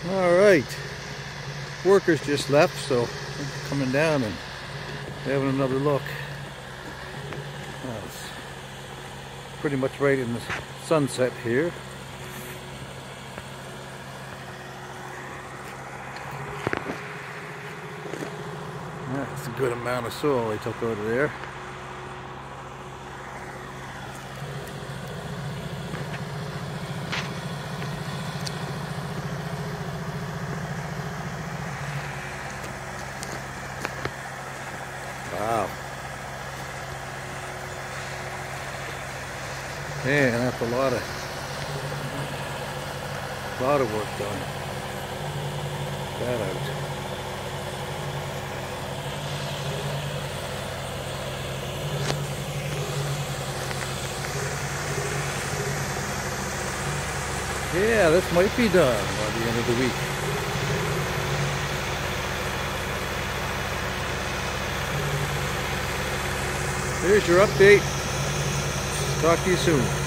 Alright, workers just left, so I'm coming down and having another look. It's pretty much right in the sunset here. That's a good amount of soil they took out of there. Wow. Man, that's a lot of work done. That out. Yeah, this might be done by the end of the week. Here's your update. Talk to you soon.